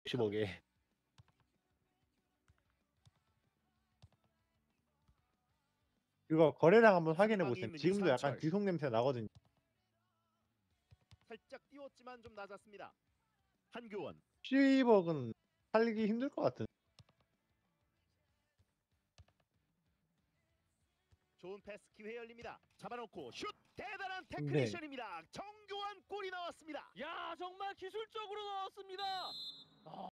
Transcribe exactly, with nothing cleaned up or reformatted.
십오 개. 이거 거래량 한번 확인해 상방에 보세요. 있는 지금도 약간 유상철. 지속 냄새 나거든요. 살짝 띄웠지만 좀 낮았습니다. 한교원. 십억은 살기 힘들 것 같은. 좋은 패스 기회 열립니다. 잡아놓고 슛! 대단한 네. 테크니션입니다. 정교한 골이 나왔습니다. 야 정말 기술적으로 나왔습니다. 아.